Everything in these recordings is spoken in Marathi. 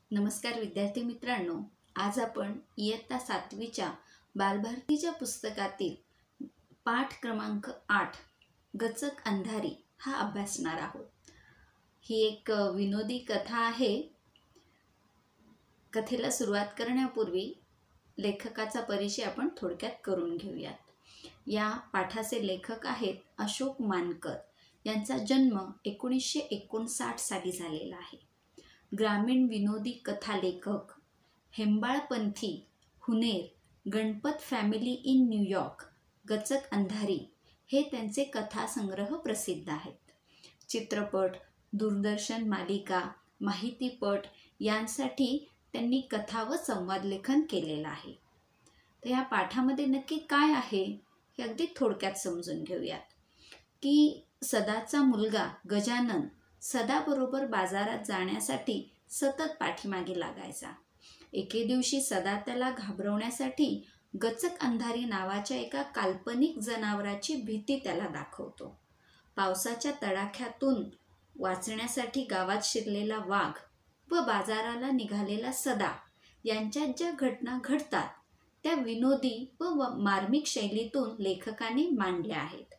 नमस्कार विद्यार्थी मित्रांनो, आज आपण इयत्ता 7वीच्या बालभारतीच्या पुस्तकातील पाठ क्रमांक 8 गचक अंधारी हा अभ्यासणार आहोत। ही एक विनोदी कथा आहे। कथेला सुरुवात करण्यापूर्वी लेखकाचा परिचय आपण थोडक्यात करून घेऊयात। या पाठाचे लेखक आहेत अशोक मानकर। यांचा जन्म 1959 साली झालेला आहे। ग्रामीण विनोदी कथा लेखक, हेंबाळपंथी, हुनेर, गणपत फॅमिली इन न्यूयॉर्क, गचक अंधारी हे त्यांचे कथासंग्रह प्रसिद्ध आहेत। चित्रपट, दूरदर्शन मालिका, माहितीपट यांसाठी त्यांनी कथा व संवाद लेखन केलेलं आहे। तर या पाठामध्ये नक्की काय आहे हे अगदी थोडक्यात समजून घेऊयात की सदाचा मुलगा गजानन सदाबरोबर बाजारात जाण्यासाठी सतत पाठीमागे लागायचा। एके दिवशी सदा त्याला घाबरवण्यासाठी गचक अंधारी नावाच्या एका काल्पनिक जनावराची भीती त्याला दाखवतो। पावसाच्या तडाख्यातून वाचण्यासाठी गावात शिरलेला वाघ व बाजाराला निघालेला सदा यांच्यात ज्या घटना घडतात त्या विनोदी व मार्मिक शैलीतून लेखकाने मांडल्या आहेत।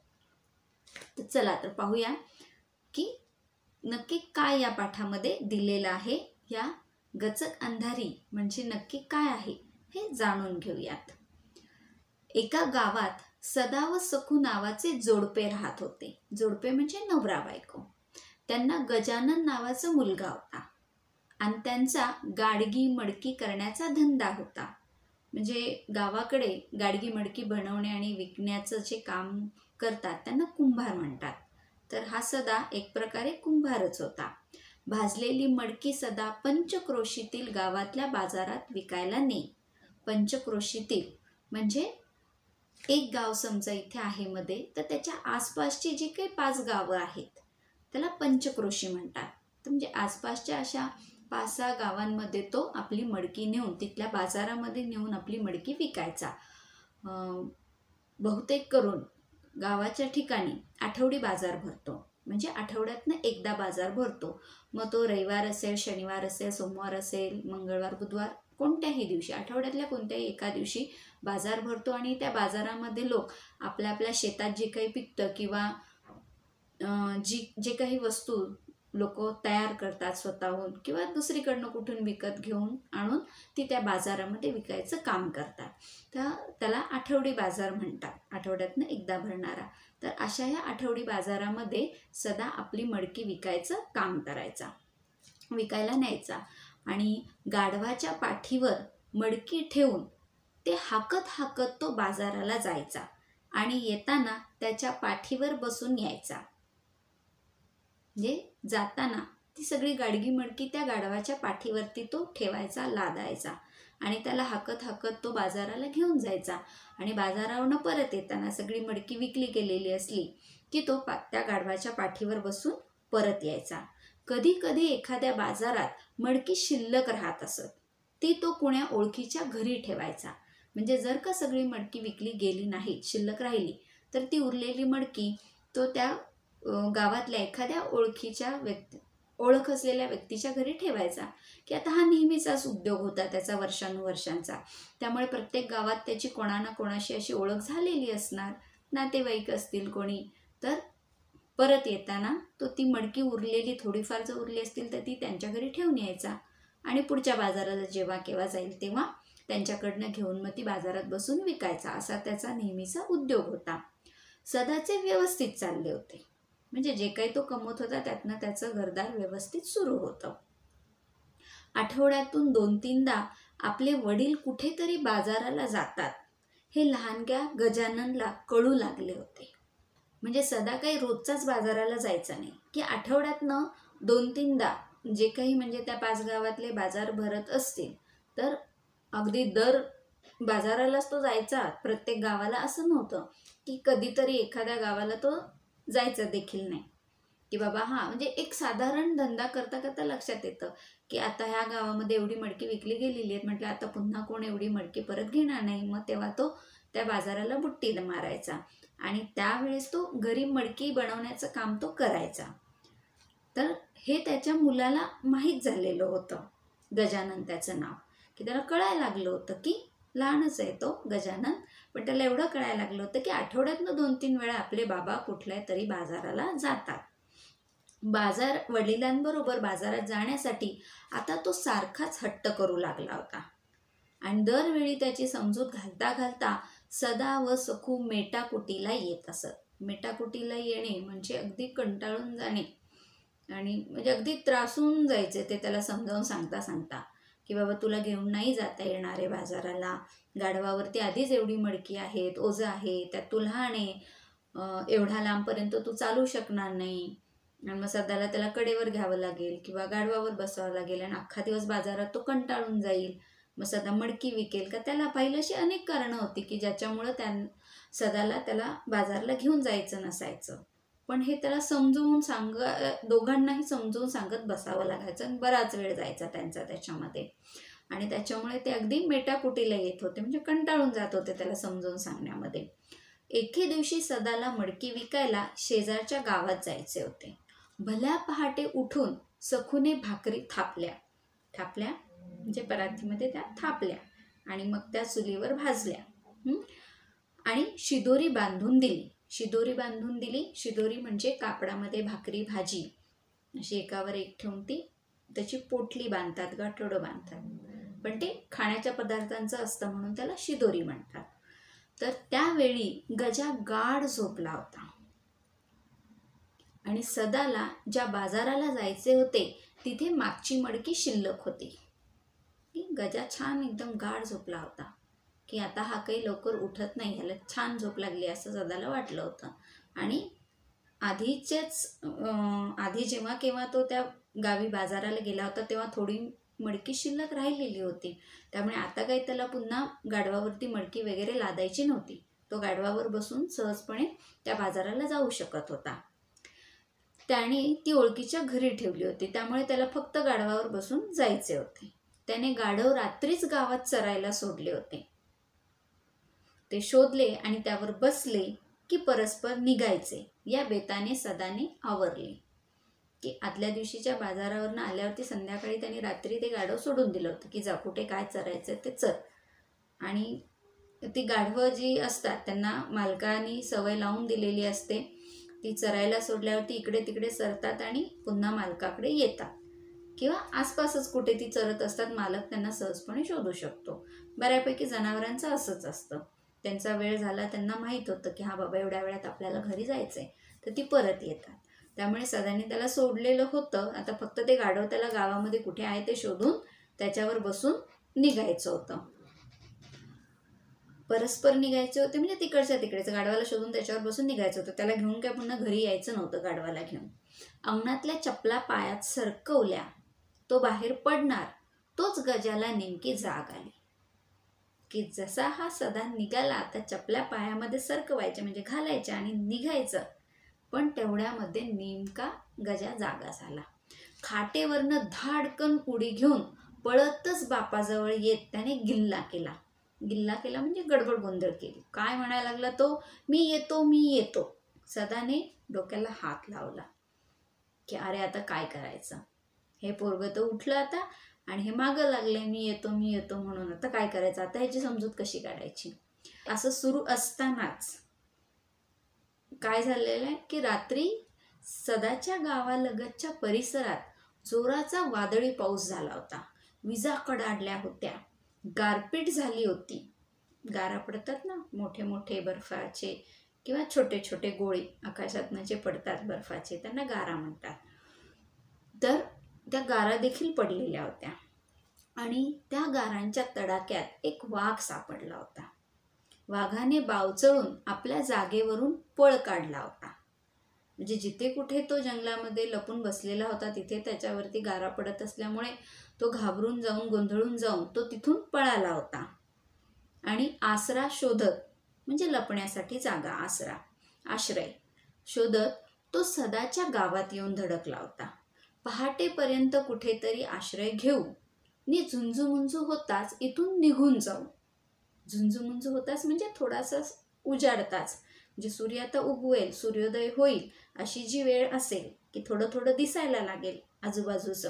तर चला तर पाहूया की नक्की काय या पाठामध्ये दिलेलं आहे। या गचक अंधारी म्हणजे नक्की काय आहे हे जाणून घेऊयात। एका गावात सदा व सखू नावाचे जोडपे राहत होते। जोडपे म्हणजे नवरा बायको। त्यांना गजानन नावाचा मुलगा होता आणि त्यांचा गाडगी मडकी करण्याचा धंदा होता। म्हणजे गावाकडे गाडगी मडकी बनवणे आणि विकण्याचं जे काम करतात त्यांना कुंभार म्हणतात। तर हा सदा एक प्रकारे कुंभारच होता। भाजलेली मडकी सदा पंचक्रोशीतील गावातल्या बाजारात विकायला नेई। पंचक्रोशीतील म्हणजे एक गाव समजा इथे आहे मध्ये, तर त्याच्या आसपासची जी काही 5 गावं आहेत त्याला पंचक्रोशी म्हणतात। तर म्हणजे आसपासच्या अशा 5-6 गावांमध्ये तो आपली मडकी नेऊन तिथल्या बाजारामध्ये नेऊन आपली मडकी विकायचा। बहुतेक करून गावाच्या ठिकाणी आठवडी बाजार भरतो, म्हणजे आठवड्यातनं एकदा बाजार भरतो। मग तो रविवार असेल, शनिवार असेल, सोमवार असेल, मंगळवार, बुधवार, कोणत्याही दिवशी, आठवड्यातल्या कोणत्याही एका दिवशी बाजार भरतो आणि त्या बाजारामध्ये लोक आपल्या आपल्या शेतात जे काही पिकतं किंवा जे काही वस्तू लोक तयार करतात स्वतःहून किंवा दुसरीकडनं कुठून विकत घेऊन आणून ती त्या बाजारामध्ये विकायचं काम करतात। तर त्याला आठवडी बाजार म्हणतात, आठवड्यातनं एकदा भरणारा। तर अशा या आठवडी बाजारामध्ये सदा आपली मडकी विकायचं काम करायचा, विकायला न्यायचा आणि गाढवाच्या पाठीवर मडकी ठेवून ते हाकत हाकत तो बाजाराला जायचा आणि येताना त्याच्या पाठीवर बसून यायचा। म्हणजे जाताना ती सगळी गाडगी मडकी त्या गाढवाच्या पाठीवरती तो ठेवायचा, लादायचा आणि त्याला हाकत हाकत तो बाजाराला घेऊन जायचा आणि बाजारावरून परत येताना सगळी मडकी विकली गेलेली असली की तो त्या गाढवाच्या पाठीवर बसून परत यायचा। कधी कधी एखाद्या बाजारात मडकी शिल्लक राहत असत, ती तो कुण्या ओळखीच्या घरी ठेवायचा। म्हणजे जर का सगळी मडकी विकली गेली नाही, शिल्लक राहिली, तर ती उरलेली मडकी तो त्या गावातल्या एखाद्या ओळख असलेल्या व्यक्तीच्या घरी ठेवायचा की आता हा नेहमीचाच उद्योग होता त्याचा, वर्षानुवर्षांचा। त्यामुळे प्रत्येक गावात त्याची कोणा ना कोणाशी अशी ओळख झालेली असणार, नातेवाईक असतील कोणी, तर परत येताना तो ती मडकी उरलेली, थोडीफार जर उरली असतील तर ती त्यांच्या घरी ठेवून यायचा आणि पुढच्या बाजाराला जेव्हा केव्हा जाईल तेव्हा त्यांच्याकडनं घेऊन मग ती बाजारात बसून विकायचा। असा त्याचा नेहमीचा उद्योग होता। सदाचे व्यवस्थित चालले होते, म्हणजे जे काही तो कमवत होता त्यातनं त्याचं घरदार व्यवस्थित सुरू होतं। आठवड्यातून 2-3दा आपले वडील कुठेतरी बाजाराला जातात हे लहानग्या गजाननला कळू लागले होते। म्हणजे सदा काही रोजचाच बाजाराला जायचा नाही की आठवड्यातनं 2-3दा जे काही म्हणजे त्या 5 गावातले बाजार भरत असतील तर अगदी दर बाजारालाच तो जायचा, प्रत्येक गावाला असं नव्हतं की कधीतरी एखाद्या गावाला तो जायचं देखील नाही की बाबा म्हणजे एक साधारण धंदा करता करता लक्षात येतं की आता ह्या गावामध्ये एवढी मडकी विकली गेलेली आहे, म्हटलं आता पुन्हा कोण एवढी मडकी परत घेणार नाही। मग तेव्हा तो त्या बाजाराला बुट्टी मारायचा आणि त्यावेळेस तो घरी मडकी बनवण्याचं काम तो करायचा। तर हे त्याच्या मुलाला माहीत झालेलं होतं गजानन त्याचं नाव, की त्याला कळायला लागलं होतं की लहानच आहे तो गजानन, पण त्याला एवढं कळायला लागलं होतं की आठवड्यातनं 2-3 वेळा आपले बाबा कुठल्या तरी बाजाराला जातात. वडिलांबरोबर बाजारात जाण्यासाठी आता तो सारखाच हट्ट करू लागला होता. आणि दरवेळी त्याची समजूत घालता घालता सदा व सखू मेटाकुटीला येत असत. मेटाकुटीला येणे म्हणजे अगदी कंटाळून जाणे आणि म्हणजे अगदी त्रासून जायचे ते त्याला समजावून सांगता सांगता, की बाबा तुला घेऊन नाही जाता येणार आहे बाजाराला, गाढवावरती आधीच एवढी मडकी आहेत, ओझं आहे, त्यात तू लहान आहे, एवढ्या लांबपर्यंत तू चालू शकणार नाही, आणि मग सध्याला त्याला कडेवर घ्यावं लागेल किंवा गाढवावर बसावं लागेल आणि अख्खा दिवस बाजारात तो कंटाळून जाईल, मग सदा मडकी विकेल का, त्याला पाहिलं अशी अनेक कारणं होती की ज्याच्यामुळं सदाला त्याला बाजारला घेऊन जायचं नसायचं. पण हे त्याला समजवून दोघांनाही समजवून सांगत बसावं लागायचं आणि बराच वेळ जायचा त्यांचा त्याच्यामध्ये, आणि त्याच्यामुळे ते अगदी मेटाकुटीला येत होते, म्हणजे कंटाळून जात होते त्याला समजवून सांगण्यामध्ये. एके दिवशी सदाला मडकी विकायला शेजारच्या गावात जायचे होते. भल्या पहाटे उठून सखूने भाकरी थापल्या म्हणजे परातीमध्ये त्या थापल्या आणि मग त्या चुलीवर भाजल्या आणि शिदोरी बांधून दिली. शिदोरी म्हणजे कापडामध्ये भाकरी भाजी अशी एकावर एक ठेवून ती त्याची पोटली बांधतात, गाठोडं बांधतात, पण ते खाण्याच्या पदार्थांचं असतं म्हणून त्याला शिदोरी म्हणतात. तर त्यावेळी गजा गाढ झोपला होता आणि सदाला ज्या बाजाराला जायचे होते तिथे मागची मडकी शिल्लक होती. गजा छान एकदम गाढ झोपला होता की आता हा काही लवकर उठत नाही, ह्याला छान झोप लागली असं सदाला वाटलं होतं. आणि आधी जेव्हा केव्हा तो त्या गावी बाजाराला गेला होता तेव्हा थोडी मडकी शिल्लक राहिलेली होती, त्यामुळे आता काही त्याला पुन्हा गाढवावरती मडकी वगैरे लादायची नव्हती. तो गाढवावर बसून सहजपणे त्या बाजाराला जाऊ शकत होता. त्याने ती ओळखीच्या घरी ठेवली होती, त्यामुळे त्याला फक्त गाढवावर बसून जायचे होते. त्याने गाढव रात्रीच गावात चरायला सोडले होते. ते शोधले आणि त्यावर बसले की परस्पर निघायचे या बेताने सदाने आवरले, की आदल्या दिवशीच्या बाजारावरनं आल्यावरती संध्याकाळी त्यांनी रात्री ते गाढव सोडून दिलं होतं की जा कुठे काय चरायचं ते चर. आणि ती गाढवं जी असतात त्यांना मालकाने सवय लावून दिलेली असते, ती चरायला सोडल्यावरती इकडे तिकडे सरतात आणि पुन्हा मालकाकडे येतात किंवा आसपासच कुठे ती चरत असतात, मालक त्यांना सहजपणे शोधू शकतो. बऱ्यापैकी जनावरांचं असंच असतं, त्यांचा वेळ झाला त्यांना माहीत होतं की हा बाबा एवढ्या वेळात आपल्याला घरी जायचं आहे, तर ती परत येतात. त्यामुळे सदाने त्याला सोडलेलं होतं, आता फक्त ते गाढव त्याला गावामध्ये कुठे आहे ते शोधून त्याच्यावर बसून निघायचं होतं. परस्पर निघायचे होते म्हणजे तिकडच्या तिकडेच गाढवाला शोधून त्याच्यावर बसून निघायचं होतं. त्याला घेऊन काय पुन्हा घरी यायचं नव्हतं गाढवाला घेऊन. अंगणातल्या चपला पायात सरकवल्या, तो बाहेर पडणार, तोच गजाला नेमकी जाग आली की जसा हा सदा निघाला तर चपल्या पायामध्ये सरकवायच्या म्हणजे घालायच्या आणि निघायचं, पण तेवढ्यामध्ये नेमका गजा जागा झाला. खाटेवरनं धाडकन उडी घेऊन पळतच बापाजवळ येत त्याने गिल्ला केला म्हणजे गडबड गोंधळ केली. काय म्हणायला लागला तो, मी येतो. सदाने डोक्याला हात लावला की अरे आता काय करायचं, हे पोरगं तर उठलं आता आणि हे मागं लागले मी येतो म्हणून, आता काय करायचं, आता ह्याची समजूत कशी काढायची. असं सुरू असतानाच काय झालेलं आहे की रात्री सदाच्या गावालगतच्या परिसरात जोराचा वादळी पाऊस झाला होता. विजा कडाडल्या होत्या, गारपीट झाली होती. गारा पडतात ना, मोठे मोठे बर्फाचे किंवा छोटे छोटे गोळे आकाशातनं जे पडतात बर्फाचे, त्यांना गारा म्हणतात. तर त्या गारा देखील पडलेल्या होत्या आणि त्या गारांच्या तडाक्यात एक वाघ सापडला होता. वाघाने बावचळून आपल्या जागेवरून पळ काढला होता. म्हणजे जिथे कुठे तो जंगलामध्ये लपून बसलेला होता तिथे त्याच्यावरती गारा पडत असल्यामुळे तो घाबरून जाऊन गोंधळून जाऊन तो तिथून पळाला होता. आणि आसरा शोधत म्हणजे लपण्यासाठी जागा, आश्रय शोधत तो सदाच्या गावात येऊन धडकला होता. पहाटेपर्यंत कुठेतरी आश्रय घेऊ नि झुंजूमुंजू होताच इथून निघून जाऊ. झुंजूमुंजू होताच म्हणजे थोडासा उजाडताच, म्हणजे सूर्य आता उगवेल, सूर्योदय होईल अशी जी वेळ असेल की थोडं थोडं दिसायला लागेल आजूबाजूचं,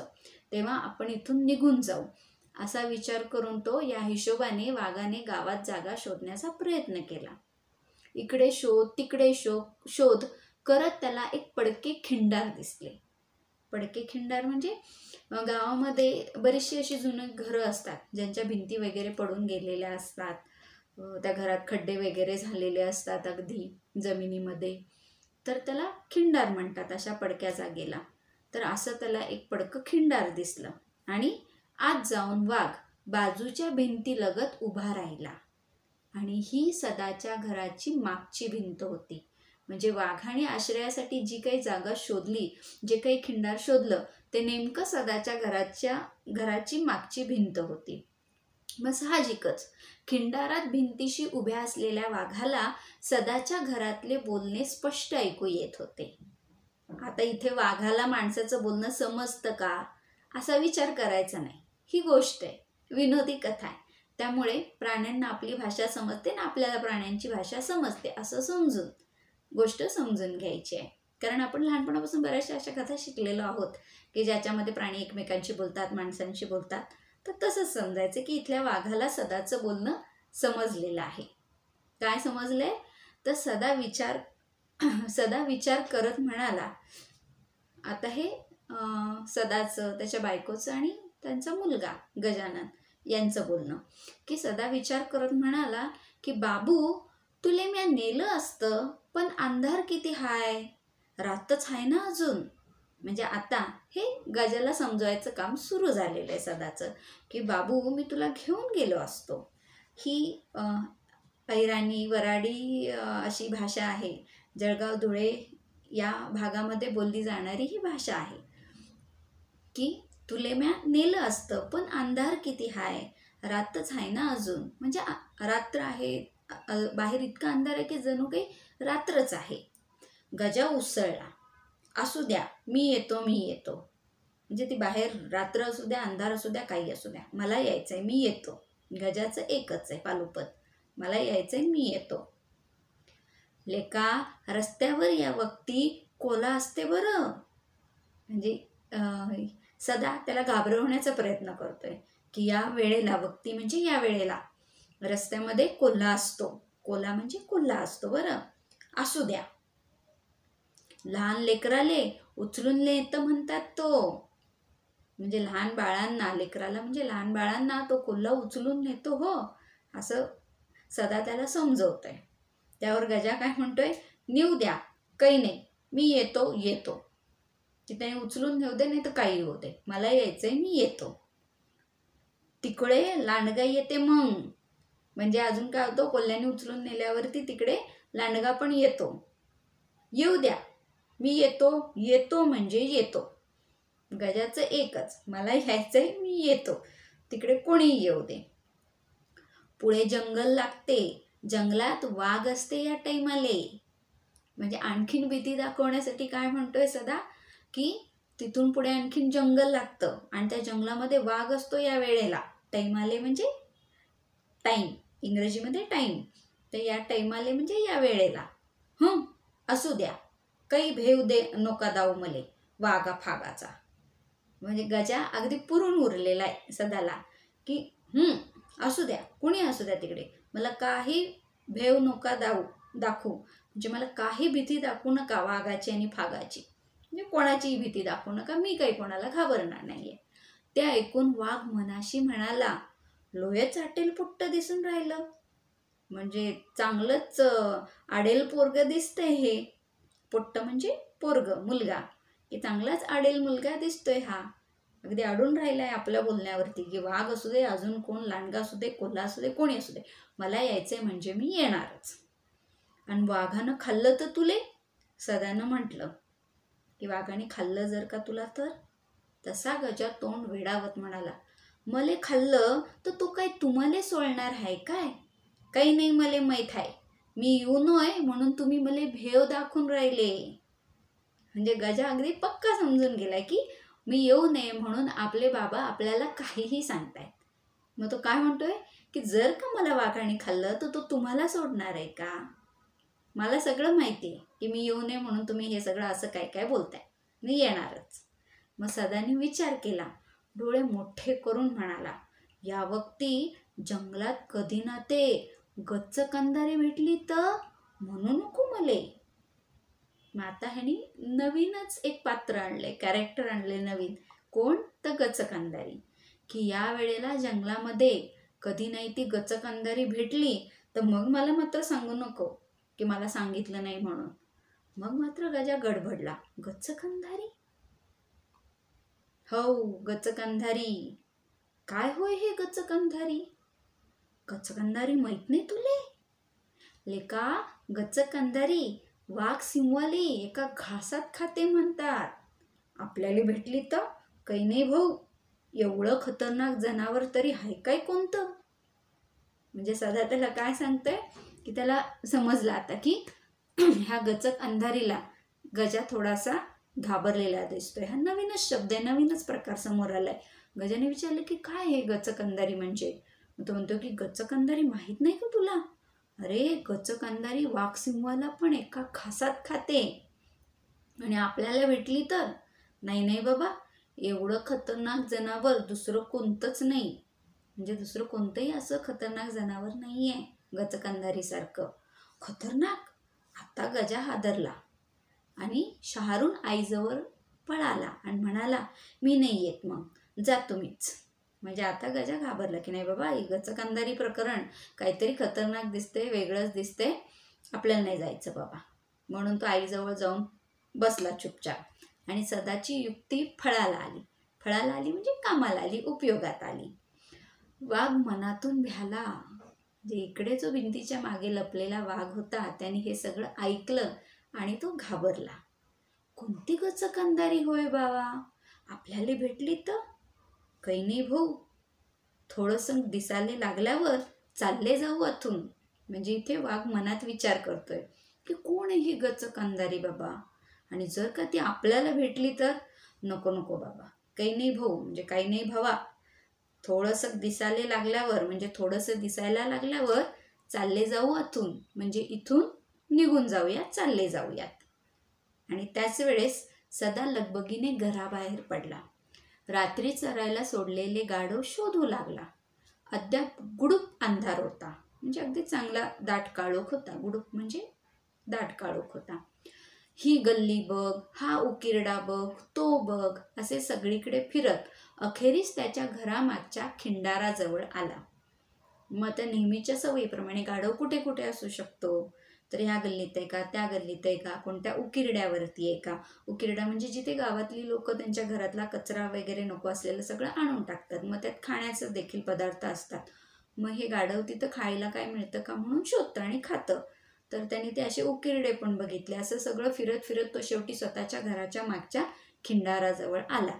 तेव्हा आपण इथून निघून जाऊ असा विचार करून तो या हिशोबाने वाघाने गावात जागा शोधण्याचा प्रयत्न केला. इकडे शोध तिकडे शोध करत त्याला एक पडके खिंडार दिसले. पडके खिंडार म्हणजे गावामध्ये बरीचशी अशी जुनी घरं असतात ज्यांच्या भिंती वगैरे पडून गेलेल्या असतात, त्या घरात खड्डे वगैरे झालेले असतात अगदी जमिनीमध्ये, तर त्याला खिंडार म्हणतात अशा पडक्या जागेला. तर असं त्याला एक पडकं खिंडार दिसलं आणि आत जाऊन वाघ बाजूच्या भिंतीलगत उभा राहिला. आणि ही सदाच्या घराची मागची भिंत होती. म्हणजे वाघाने आश्रयासाठी जी काही जागा शोधली, जे काही खिंडार शोधलं, ते नेमकं सदाच्या घराची मागची भिंत होती. मग साहजिकच खिंडारात भिंतीशी उभ्या असलेल्या वाघाला सदाच्या घरातले बोलणे स्पष्ट ऐकू येत होते. आता इथे वाघाला माणसाचं बोलणं समजतं का असा विचार करायचा नाही. ही गोष्ट आहे, विनोदी कथा आहे, त्यामुळे प्राण्यांना आपली भाषा समजते ना आपल्याला प्राण्यांची भाषा समजते असं समजून गोष्ट समजून घ्यायची आहे. कारण आपण लहानपणापासून बऱ्याचशा अशा कथा शिकलेलो आहोत की ज्याच्यामध्ये प्राणी एकमेकांशी बोलतात, माणसांशी बोलतात. तर तसंच समजायचं की इथल्या वाघाला सदाचं बोलणं समजलेलं आहे. काय समजलंय तर सदा विचार करत म्हणाला. आता हे सदाचं, त्याच्या बायकोचं आणि त्यांचा मुलगा गजानन यांचं बोलणं की सदा विचार करत म्हणाला की बाबू तुले म्या नेलं असतं, पण अंधार किती हाय, रातच हाय ना अजून. म्हणजे आता हे गजाला समजवायचं काम सुरू झालेलं आहे सदाचं की बाबू मी तुला घेऊन गेलो असतो. ही ऐराणी वराडी अशी भाषा आहे, जळगाव धुळे या भागामध्ये बोलली जाणारी ही भाषा आहे की तुले म्या नेलं असतं पण अंधार किती हाय, रातच आहे ना अजून. म्हणजे रात्र आहे, बाहेर इतका अंधार आहे की जणू काही रात्रच आहे. गजा उसळला, असू द्या मी येतो. म्हणजे ती बाहेर रात्र असू द्या, अंधार असू द्या, काही असू द्या, मला यायचंय, मी येतो. गजाचं एकच आहे पालुपत, मला यायचंय, मी येतो. लेका रस्त्यावर या वक्ती कोला असते बरं. म्हणजे सदा त्याला घाबरवण्याचा प्रयत्न करतोय की या वेळेला, वक्ती म्हणजे या वेळेला रस्त्यामध्ये कोल्हा असतो. कोल्हा म्हणजे कोल्हा असतो बरं, असू द्या. लहान लेकराले उचलून नेतं म्हणतात तो. म्हणजे लहान बाळांना, लेकराला म्हणजे लहान बाळांना तो कोल्हा उचलून नेतो हो, असं सदा त्याला समजवतोय. त्यावर गजा काय म्हणतोय, नेऊ द्या, काही नाही, मी येतो. तिथे उचलून नेऊ दे, नाही तर काही होऊ दे, मला यायचंय, मी येतो. तिकडे लांडगा येते मग. म्हणजे अजून काय होतं, कोल्ह्याने उचलून नेल्यावरती तिकडे लांडगा पण येतो. येऊ द्या, मी येतो म्हणजे येतो. गजाचं एकच, मला यायचंय, मी येतो, तिकडे कोणी येऊ दे. पुढे जंगल लागते, जंगलात वाघ असते या टाईमाले. म्हणजे आणखीन भीती दाखवण्यासाठी काय म्हणतोय सदा की तिथून पुढे आणखीन जंगल लागतं आणि त्या जंगलामध्ये वाघ असतो या वेळेला. टाईमाले म्हणजे टाईम, इंग्रजीमध्ये टाईम. तर या टाईमाले म्हणजे या वेळेला. असू द्या, काही भेव दे नोका दाऊ मले वाघा फागाचा. म्हणजे गजा अगदी पुरून उरलेला आहे सदाला की असू द्या, कुणी असू द्या तिकडे, मला काही भेव नोका दाखवू. म्हणजे मला काही भीती दाखवू नका वाघाची आणि फागाची. म्हणजे कोणाचीही भीती दाखवू नका, मी काही कोणाला घाबरणार नाहीये. ते ऐकून वाघ मनाशी म्हणाला, लोहे चाटेल पुट्ट दिसून राहिलं. म्हणजे चांगलंच आडेल पोरग दिसतंय हे. पोट्ट म्हणजे पोरग, मुलगा, की चांगलाच आडेल मुलगा दिसतोय हा. अगदी अडून राहिलाय आपल्या बोलण्यावरती की वाघ असू दे, अजून कोण, लांडगा असू दे, कोल्हा असू दे, कोणी असू दे, मला यायचंय म्हणजे मी येणारच. आणि वाघानं खाल्लं तर तुले, सदानं म्हटलं की वाघाने खाल्लं जर का तुला तर. तसा गजा तोंड वेडावत म्हणाला, मले खाल्लं तर तो काय तुम्हाला सोडणार आहे काय? काही नाही, मले माहीत आहे, मी येऊ नये म्हणून तुम्ही मले भेव दाखवून राहिले. म्हणजे गजा अगदी पक्का समजून गेलाय की मी येऊ नये म्हणून आपले बाबा आपल्याला काहीही सांगतायत. मग तो काय म्हणतोय की जर का मला वाघाने खाल्लं तर तो तुम्हाला सोडणार आहे का? मला सगळं माहिती आहे की मी येऊ नये म्हणून तुम्ही हे सगळं असं काय काय बोलताय, मी येणारच. मग सदाने विचार केला, डोळे मोठे करून म्हणाला, या वक्ती जंगलात कधी ना ते गच्च कंधारी भेटली तर म्हणू नको मले. मग आता ह्यानी नवीनच एक पात्र आणले, कॅरेक्टर आणले नवीन. कोण? तर गच्च कंधारी. की या वेळेला जंगलामध्ये कधी नाही ती गच्च कंधारी भेटली तर मग मला मात्र सांगू नको की मला सांगितलं नाही म्हणून. मग मात्र गजा गडबडला, गच्च कंधारी? हो, गच्च कंधारी. काय होय हे गच्च कंधारी? गच्च कंधारी माहित नाही तुले? लेका, गच्च कंधारी वाघ सिंहवाली एका घासात खाते म्हणतात. आपल्याला भेटली तर काही नाही भाऊ, एवढं खतरनाक जनावर तरी आहे काय कोणतं? म्हणजे सदा त्याला काय सांगतोय की त्याला समजलं आता की ह्या गच्च कंधारीला गजा थोडासा घाबरलेला दिसतोय. हा नवीनच शब्द आहे, नवीनच प्रकार समोर आलाय. गजाने विचारलं की काय हे गच्च कंधारी म्हणजे? तो म्हणतो की गच्च कंधारी माहित नाही का तुला? अरे, गच्च कंधारी वाघ सिंहवाला पण एका घासात खाते आणि आपल्याला भेटली तर? नाही नाही बाबा, एवढं खतरनाक जनावर दुसरं कोणतंच नाही. म्हणजे दुसरं कोणतंही असं खतरनाक जनावर नाही आहे गच्च कंधारीसारखं. खतरनाक? आता गजा हादरला आणि शहारून आईजवळ पळाला आणि म्हणाला, मी नाही येत, मग जा तुम्हीच. म्हणजे आता गजा घाबरला की नाही बाबा, गच्च कंधारी प्रकरण काहीतरी खतरनाक दिसते, वेगळंच दिसते, आपल्याला नाही जायचं बाबा. म्हणून तो आईजवळ जाऊन बसला चुपचाप आणि सदाची युक्ती फळाला आली. फळाला आली म्हणजे कामाला आली, उपयोगात आली. वाघ मनातून भ्याला. जे इकडे जो भिंतीच्या मागे लपलेला वाघ होता त्याने हे सगळं ऐकलं आणि तो घाबरला. कोणती गच्च कंधारी होय बाबा? आपल्याला भेटली तर? काही नाही भाऊ, थोडंसं दिसायला लागल्यावर चालले जाऊ अथून. म्हणजे इथे वाघ मनात विचार करतोय की कोण आहे ही गच्च कंधारी बाबा, आणि जर का ती आपल्याला भेटली तर? नको नको बाबा, काही नाही भाऊ, म्हणजे काही नाही भावा, थोडंसं दिसायला लागल्यावर, म्हणजे थोडंसं दिसायला लागल्यावर चालले जाऊ अथून, म्हणजे इथून निघून जाऊयात, चालले जाऊयात. आणि त्याच वेळेस सदा लगबगीने घराबाहेर पडला. रात्री चरायला सोडलेले गाढव शोधू लागला. अद्याप गुडूप अंधार होता, म्हणजे अगदी चांगला दाट काळोख होता. गुडूप म्हणजे दाट काळोख होता. ही गल्ली बघ, हा उकिरडा बघ, तो बघ, असे सगळीकडे फिरत अखेरीस त्याच्या घरामागच्या खिंडाराजवळ आला. मग त्या नेहमीच्या सवयीप्रमाणे गाढव कुठे कुठे असू शकतो? तर ह्या गल्लीत आहे का, त्या गल्लीत आहे का, कोणत्या उकिरड्यावरती आहे का? उकिरडा म्हणजे जिथे गावातली लोक त्यांच्या घरातला कचरा वगैरे नको असलेलं सगळं आणून टाकतात. मग त्यात खाण्याचं देखील पदार्थ असतात. मग हे गाढव तिथं खायला काय मिळतं का म्हणून शोधतं आणि खातं. तर त्यांनी ते असे उकिरडे पण बघितले. असं सगळं फिरत फिरत तो शेवटी स्वतःच्या घराच्या मागच्या खिंडाराजवळ आला.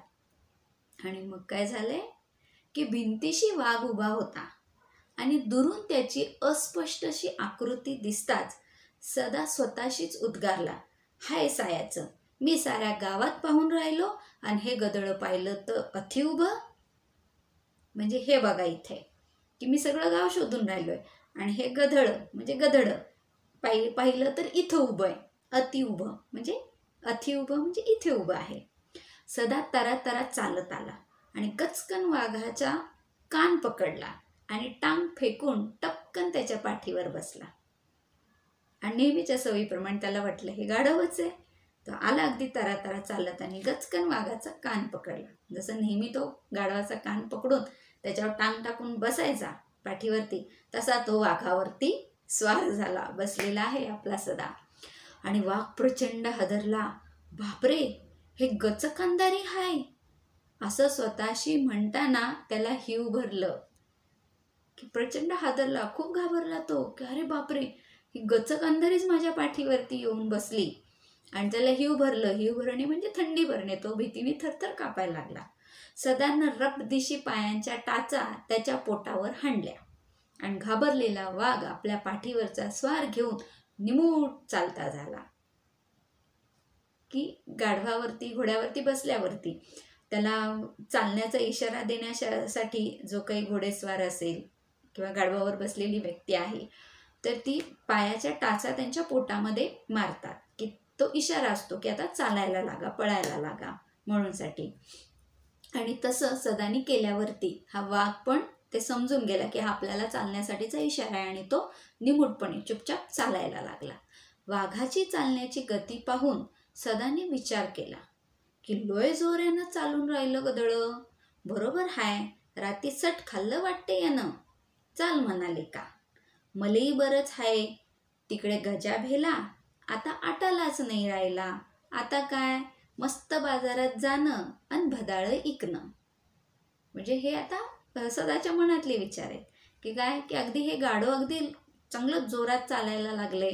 आणि मग काय झालंय की भिंतीशी वाघ उभा होता आणि दुरून त्याची अस्पष्ट अशी आकृती दिसताच सदा स्वतःशीच उद्गारला, हाय सायाचं, मी साऱ्या गावात पाहून राहिलो आणि हे गधड पाहिलं तर अति उभं. म्हणजे हे बघा इथे की मी सगळं गाव शोधून राहिलोय आणि हे गधड म्हणजे गधड पाहिलं तर इथं उभं आहे. अति उभं म्हणजे अति उभं म्हणजे इथे उभं आहे. सदा तरा चालत आला आणि गचकन वाघाचा कान पकडला आणि टांग फेकून टपकन त्याच्या पाठीवर बसला. आणि नेहमीच्या सवयीप्रमाणे त्याला वाटलं हे गाढवच आहे. तो आला अगदी तरा चालत आणि गचकन वाघाचा कान पकडला. जसं नेहमी तो गाढवाचा कान पकडून त्याच्यावर टांग टाकून बसायचा पाठीवरती, तसा तो वाघावरती स्वार झाला. बसलेला आहे आपला सदा. आणि वाघ प्रचंड हादरला. बापरे, हे गच्च कंधारी हाय असं स्वतःशी म्हणताना त्याला हिव भरलं की प्रचंड हादरला, खूप घाबरला तो की अरे बापरे, ही गच्च कंधारीच माझ्या पाठीवरती येऊन बसली. आणि त्याला हिव भरलं. हिव भरणे म्हणजे थंडी भरणे. तो भीतीने थरथर कापायला लागला. सदानं रपदिशी पायांच्या टाचा त्याच्या पोटावर हाणल्या आणि घाबरलेला वाघ आपल्या पाठीवरचा स्वार घेऊन निमूट चालता झाला. की गाढवावरती, घोड्यावरती बसल्यावरती त्याला चालण्याचा इशारा देण्यासाठी जो काही घोडेस्वार असेल किंवा गाढवावर बसलेली व्यक्ती आहे तर ती पायाच्या टाचा त्यांच्या पोटामध्ये मारतात की तो इशारा असतो की आता चालायला लागा, पळायला लागा म्हणूनसाठी. आणि तसं सदानी केल्यावरती हा वाघ पण ते समजून गेला की हा आपल्याला चालण्यासाठीचा इशारा आहे आणि तो निमूटपणे चुपचाप चालायला लागला. वाघाची चालण्याची गती पाहून सदाने विचार केला की लोय जोऱ्यानं चालून राहिलं गदळ, बरोबर हाय, राती सट खाल्लं वाटते यानं. चाल म्हणाले का, मलेही बरंच हाय. तिकडे गजा भेला, आता आटालाच नाही राहिला. आता काय, मस्त बाजारात जाणं आणि भदाळं इकणं. म्हणजे हे आता सदाच्या मनातले विचार आहेत की काय, की अगदी हे गाढव अगदी चांगलं जोरात चालायला लागले.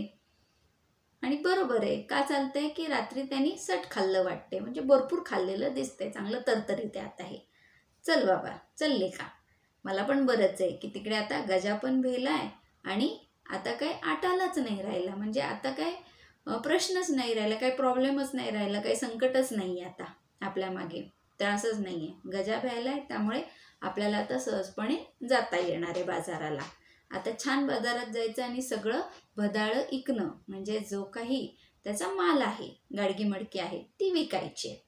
आणि बरोबर आहे, का चालतंय की रात्री त्यांनी सट खाल्लं वाटते, म्हणजे भरपूर खाल्लेलं दिसतंय, चांगलं तरतरीत आहे आता हे. चल बाबा, चलले का, मला पण बरंच आहे की तिकडे आता गजा पण भेलाय आणि आता काय आटालाच नाही राहिला. म्हणजे आता काय प्रश्नच नाही राहिला, काही प्रॉब्लेमच नाही राहिला, काही संकटच नाही आहे आता आपल्या मागे, त्रासच नाही आहे. गजा भ्यायलाय त्यामुळे आपल्याला आता सहजपणे जाता येणार आहे बाजाराला. आता छान बाजारात जायचं आणि सगळं भदाळं इकणं, म्हणजे जो काही त्याचा माल आहे, गाडगी मडकी आहे, ती विकायची आहे.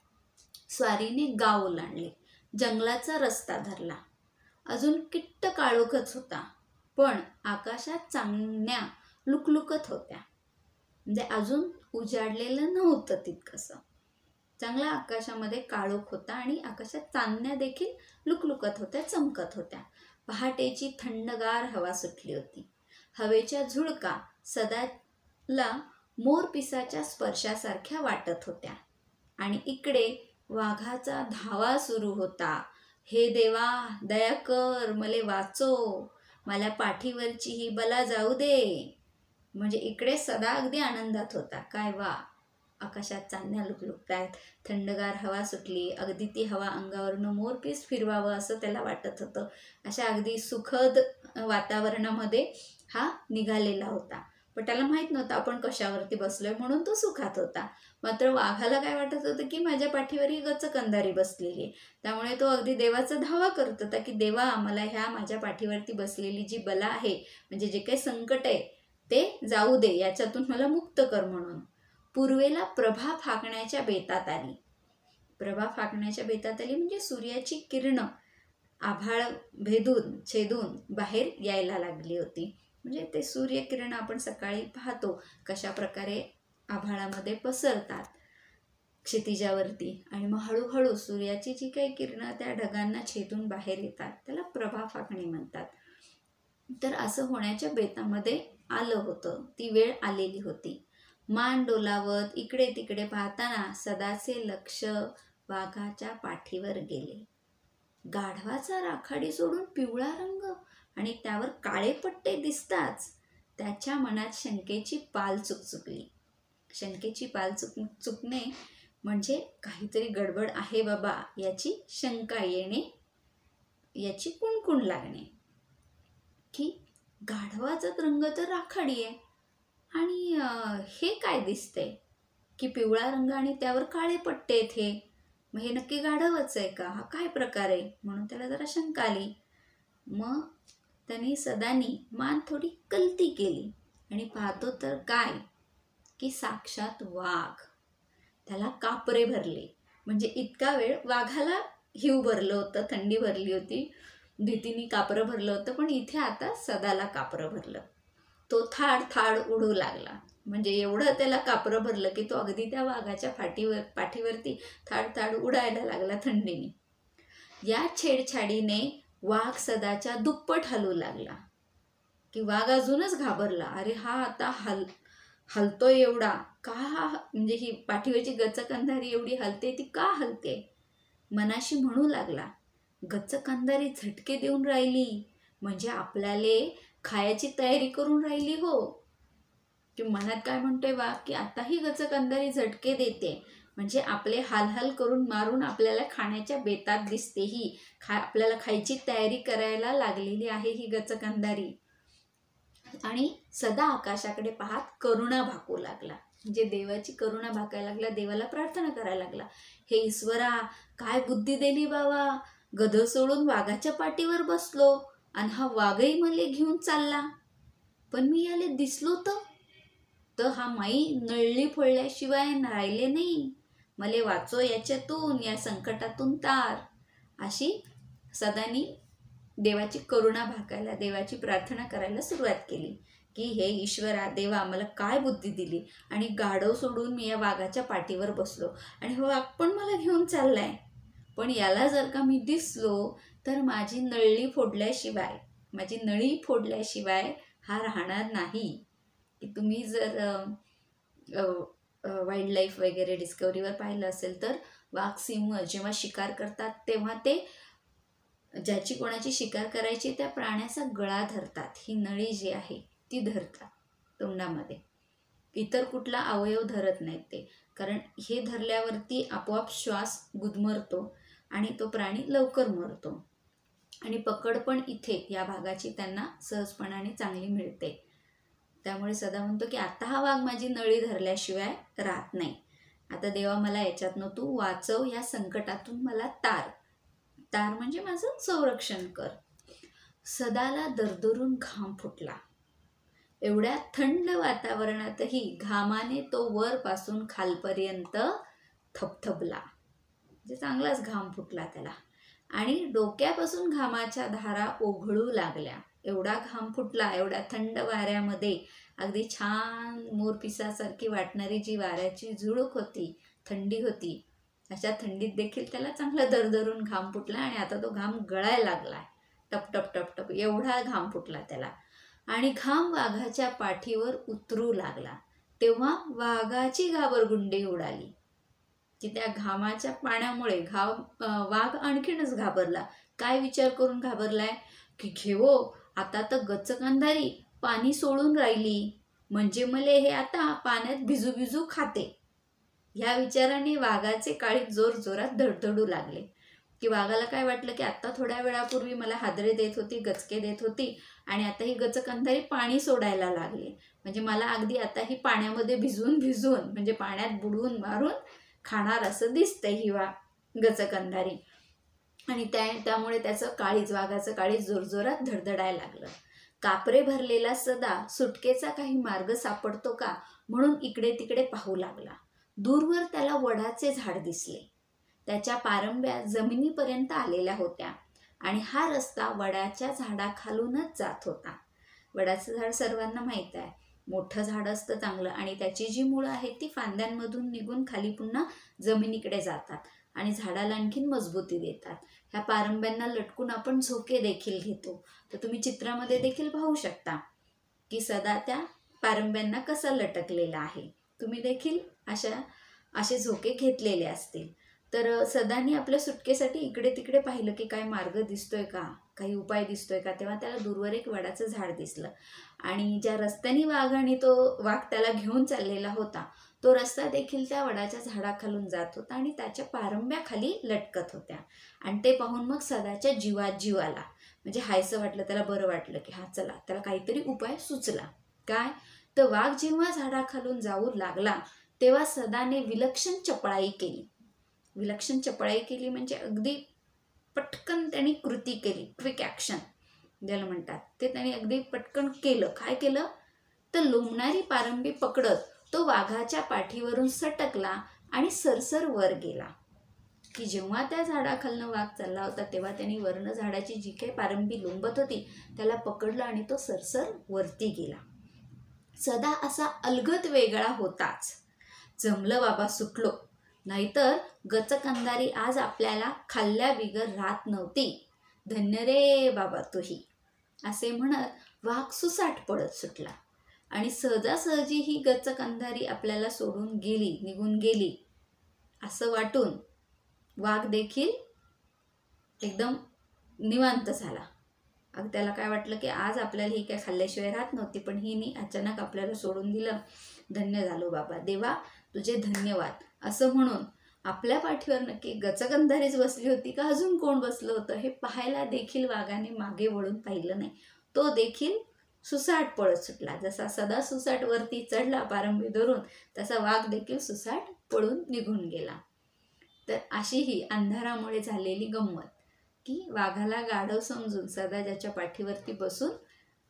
स्वारीने गाव ओलांडले, जंगलाचा रस्ता धरला. अजून किट्ट काळोखच होता, पण आकाशात चांदण्या लुकलुकत होत्या. म्हणजे अजून उजाडलेलं नव्हतं तितकंसं, चांगला आकाशामध्ये काळोख होता आणि आकाशात चांदण्या देखील लुकलुकत होत्या, चमकत होत्या. पहाटेची थंडगार हवा सुटली होती. हवेच्या झुळका सदाला मोरपिसाच्या स्पर्शासारख्या वाटत होत्या. आणि इकडे वाघाचा धावा सुरू होता. हे देवा, दया कर, मले वाचो, मला पाठीवरची ही बला जाऊ दे. म्हणजे इकडे सदा अगदी आनंदात होता. काय वा, आकाशात चांदण्या लुकलुकतायत, थंडगार हवा सुटली, अगदी ती हवा अंगावरनं मोरपीस फिरवावं असं त्याला वाटत होतं. अशा अगदी सुखद वातावरणामध्ये हा निघालेला होता. पण त्याला माहीत नव्हतं आपण कशावरती बसलोय, म्हणून तो सुखात होता. मात्र वाघाला काय वाटत होतं की माझ्या पाठीवर ही गचक अंधारी बसलेली आहे. त्यामुळे तो अगदी देवाचा धावा करत होता की देवा, मला ह्या माझ्या पाठीवरती बसलेली जी बला आहे, म्हणजे जे काही संकट आहे ते जाऊ दे, याच्यातून मला मुक्त कर म्हणून. पूर्वेला प्रभा फाकण्याच्या बेतात आली. प्रभा फाकण्याच्या बेतात आली म्हणजे सूर्याची किरणं आभाळ भेदून छेदून बाहेर यायला लागली होती. म्हणजे ते सूर्यकिरण आपण सकाळी पाहतो कशा प्रकारे आभाळामध्ये पसरतात क्षितिजावरती, आणि मग हळूहळू सूर्याची जी काही किरणं त्या ढगांना छेदून बाहेर येतात, त्याला प्रभा फाकणे म्हणतात. तर असं होण्याच्या बेतामध्ये आलं होतं, ती वेळ आलेली होती. मान डोलावत इकडे तिकडे पाहताना सदाचे लक्ष वाघाच्या पाठीवर गेले. गाढवाचा राखाडी सोडून पिवळा रंग आणि त्यावर काळे पट्टे दिसताच त्याच्या मनात शंकेची पाल चुकचुकली. शंकेची पाल चुकणे म्हणजे काहीतरी गडबड आहे बाबा याची शंका येणे, याची कुणकुण लागणे. की गाढवाचा रंग तर राखाडी आहे आणि हे काय दिसतंय की पिवळा रंग आणि त्यावर काळे पट्टे आहेत, हे मग हे नक्की गाढवच आहे का, हा काय प्रकार आहे, म्हणून त्याला जरा शंका आली. मग त्यांनी सदानी मान थोडी कलती केली आणि पाहतो तर काय की साक्षात वाघ. त्याला कापरे भरले. म्हणजे इतका वेळ वाघाला हिव भरलं होतं, थंडी भरली होती, भीतीने कापरं भरलं होतं, पण इथे आता सदाला कापरं भरलं. तो थाड थाड उडू लागला. म्हणजे एवढं त्याला कापरं भरलं की तो अगदी त्या वाघाच्या पाठीवरती थाड थाड उडायला लागला थंडीने. या छेडछाडीने वाघ सदाच्या दुप्पट हलू लागला की वाघ अजूनच घाबरला. अरे हा आता हलतोय एवढा का, म्हणजे ही पाठीवरची गचक अंधारी एवढी हलते, ती का हलते. मनाशी म्हणू लागला, गचक अंधारी झटके देऊन राहिली म्हणजे आपल्याला खायची तयारी करून राहिली हो. की मनात काय म्हणतोय वाघ की आता ही गचक अंधारी झटके देते म्हणजे आपले हालहाल करून मारून आपल्याला खाण्याच्या बेतात दिसते, ही आपल्याला खायची तयारी करायला लागलेली आहे ही गचक अंधारी. आणि सदा आकाशाकडे पाहत करुणा भाकू लागला. म्हणजे देवाची करुणा भाकायला लागला, देवाला प्रार्थना करायला लागला, हे ईश्वरा, काय बुद्धी दिली बाबा, गध सोडून वाघाच्या पाठीवर बसलो आणि हा वाघही मला घेऊन चालला, पण मी याला दिसलो तर हा माई नळली फोडल्याशिवाय राहिले नाही. मले वाचो याच्यातून, या संकटातून तार. अशी सदानी देवाची करुणा भाकायला, देवाची प्रार्थना करायला सुरुवात केली की हे ईश्वरा, देवा, मला काय बुद्धी दिली आणि गाढव सोडून मी या वाघाच्या पाठीवर बसलो आणि हो वाघ पण मला घेऊन चाललाय. पण याला जर का मी दिसलो तर माझी नळी फोडल्याशिवाय हा राहणार नाही. की तुम्ही जर वाईल्ड लाईफ वगैरे डिस्कवरीवर पाहिलं असेल तर वाघ, सिंह जेव्हा शिकार करतात तेव्हा ते ज्याची कोणाची शिकार करायची त्या प्राण्याचा गळा धरतात. ही नळी जी आहे ती धरतात तोंडामध्ये. इतर कुठला अवयव धरत नाहीत ते, कारण हे धरल्यावरती आपोआप श्वास गुदमरतो आणि तो प्राणी लवकर मरतो. आणि पकड पण इथे या भागाची त्यांना सहजपणाने चांगली मिळते. त्यामुळे सदा म्हणतो की आता हा वाघ माझी नळी धरल्याशिवाय राहत नाही. आता देवा, मला याच्यातनं तू वाचव, या संकटातून मला तार म्हणजे माझं संरक्षण कर. सदाला दरदरून घाम फुटला. एवढ्या थंड वातावरणातही घामाने तो वरपासून खालपर्यंत थपथपला. म्हणजे चांगलाच घाम फुटला त्याला आणि डोक्यापासून घामाच्या धारा ओघळू लागल्या. एवढा घाम फुटला, एवढ्या थंड वाऱ्यामध्ये अगदी छान मोरपिसासारखी वाटणारी जी वाऱ्याची झुळूक होती, थंडी होती, अशा थंडीत देखील त्याला चांगला दरदरून घाम फुटला आणि आता तो घाम गळायला लागलाय. टप टप टप टप एवढा घाम फुटला त्याला आणि घाम वाघाच्या पाठीवर उतरू लागला. तेव्हा वाघाची घाबरगुंडी उडाली की त्या घामाच्या पाण्यामुळे वाघ आणखीनच घाबरला. काय विचार करून घाबरलाय की घेवो, आता तर गचक अंधारी पाणी सोडून राहिली, म्हणजे मले हे आता पाण्यात भिजू भिजू खाते. ह्या विचाराने वाघाचे काळीज जोर जोरात धडधडू लागले. की वाघाला काय वाटलं की आता थोड्या वेळापूर्वी मला हादरे देत होती, गचके देत होती आणि आता ही गचक अंधारी पाणी सोडायला लागले, म्हणजे मला अगदी आता ही पाण्यामध्ये भिजवून म्हणजे पाण्यात बुडवून मारून खाणार असं दिसतंय ही गचक अंधारी. आणि त्यामुळे वाघाचं काळीज जोरजोरात धडधडायला लागलं. कापरे भरलेला सदा सुटकेचा काही मार्ग सापडतो का म्हणून इकडे तिकडे पाहू लागला. दूरवर त्याला वडाचे झाड दिसले. त्याच्या पारंब्या जमिनीपर्यंत आलेल्या होत्या आणि हा रस्ता वडाच्या झाडाखालूनच जात होता. वडाचं झाड सर्वांना माहीत आहे, मोठं झाड असतं चांगलं आणि त्याची जी मुळं आहेत ती फांद्यांमधून निघून खाली पुन्हा जमिनीकडे जातात आणि झाडाला आणखीन मजबूती देतात. ह्या पारंब्यांना लटकून आपण झोके देखील घेतो. तर तुम्ही चित्रामध्ये देखील पाहू शकता की सदा त्या पारंब्यांना कसा लटकलेला आहे. तुम्ही देखील असे झोके घेतलेले असतील. तर सदानी आपल्या सुटकेसाठी इकडे तिकडे पाहिलं की काय मार्ग दिसतोय का, काही उपाय दिसतोय का. तेव्हा त्याला दूरवर एक वडाचं झाड दिसलं आणि ज्या रस्त्याने वाघ त्याला घेऊन चाललेला होता तो रस्ता देखील त्या वडाच्या झाडाखालून जात होता आणि त्याच्या पारंब्या खाली लटकत होत्या. आणि ते पाहून मग सदाच्या जीवात जीव आला. म्हणजे हायसं वाटलं त्याला, बरं वाटलं की हा चला, त्याला काहीतरी उपाय सुचला. काय तर वाघ जेव्हा झाडाखालून जाऊ लागला तेव्हा सदाने विलक्षण चपळाई केली म्हणजे अगदी पटकन त्यांनी कृती केली. क्विक ॲक्शन ज्याला म्हणतात ते त्यांनी अगदी पटकन केलं. काय केलं तर लोंबणारी पारंबी पकडत तो वाघाच्या पाठीवरून सटकला आणि सरसर वर गेला. की जेव्हा त्या झाडाखालनं वाघ चालला होता तेव्हा त्यांनी वर्ण झाडाची जी काही पारंबी लोंबत होती त्याला पकडलं आणि तो सरसर वरती गेला. सदा असा अलगद वेगळा होताच. जमलं बाबा, सुटलो, नाहीतर गचक अंधारी आज आपल्याला खाल्ल्या बिगर राहत नव्हती. धन्य रे बाबा तूही, असे म्हणत वाघ सुसाट पडत सुटला. आणि सहजासहजी ही गचक अंधारी आपल्याला सोडून निघून गेली असं वाटून वाघ देखील एकदम निवांत झाला. त्याला काय वाटलं की आज आपल्याला ही काय खाल्ल्याशिवाय राहत नव्हती, पण हिने अचानक आपल्याला सोडून दिलं. धन्य झालो बाबा, देवा तुझे धन्यवाद, असं म्हणून आपल्या पाठीवर नक्की गचक अंधारीच बसली होती का अजून कोण बसलं होतं हे पाहायला देखील वाघाने मागे वळून पाहिलं नाही. तो देखील सुसाट पळत सुटला. जसा सदा सुसाट वरती चढला पारंबी धरून तसा वाघ देखील सुसाट पळून निघून गेला. तर अशी ही अंधारामुळे झालेली गंमत की वाघाला गाढव समजून सदा ज्याच्या पाठीवरती बसून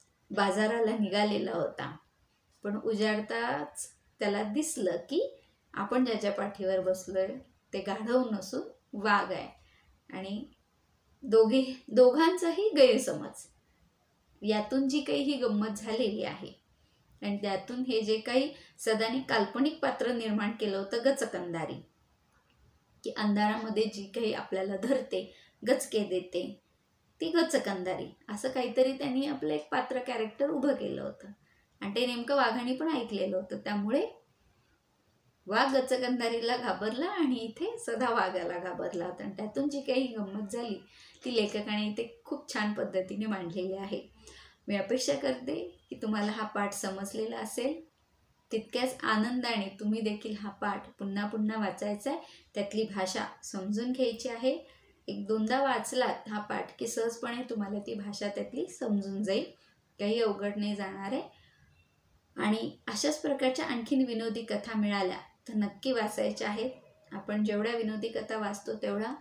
बाजाराला निघालेला होता, पण उजाडताच त्याला दिसलं की आपण ज्याच्या पाठीवर बसलोय ते गाढव नसून वाघ आहे. आणि दोघांचाही गैरसमज, यातून जी काही ही गंमत झालेली आहे आणि त्यातून हे जे काही सदाने काल्पनिक पात्र निर्माण केलं होतं गचकंदारी, की अंधारामध्ये जी काही आपल्याला धरते, गचके देते, ती गचकंदारी, असं काहीतरी त्यांनी आपलं एक पात्र कॅरेक्टर उभं केलं होतं. आणि ते नेमकं वाघाने पण ऐकलेलं होतं. त्यामुळे वाघ गचकंदारीला घाबरला आणि इथे सदा वाघाला घाबरला होता. आणि त्यातून जी काही गंमत झाली ती लेखकाने इथे खूप छान पद्धतीने मांडलेली आहे. मी अपेक्षा करते की तुम्हाला हा पाठ समजलेला असेल. तितक्याच आनंदाने तुम्ही देखील हा पाठ पुन्हा पुन्हा वाचायचा आहे. त्यातली भाषा समजून घ्यायची आहे. एक दोनदा वाचलात हा पाठ की सहजपणे तुम्हाला ती भाषा त्यातली समजून जाईल. काही अवघड नाही जाणार आहे. आणि अशाच प्रकारच्या आणखीन विनोदी कथा मिळाल्या तर नक्की वाचायच्या आहेत. आपण जेवढ्या विनोदी कथा वाचतो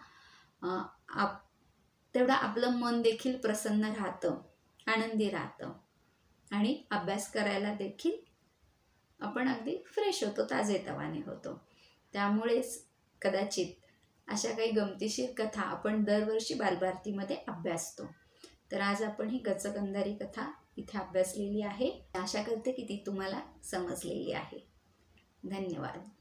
तेवढा आपलं मन देखील प्रसन्न राहतं, आनंदी राहतं आणि अभ्यास करायला देखील आपण अगदी फ्रेश होतो, ताजेतवाने होतो. त्यामुळेच कदाचित अशा काही गमतीशीर कथा आपण दरवर्षी बालभारतीमध्ये अभ्यासतो. तर आज आपण ही गचकंदारी कथा इथे अभ्यासलेली आहे. आशा करते की ती तुम्हाला समजलेली आहे. धन्यवाद.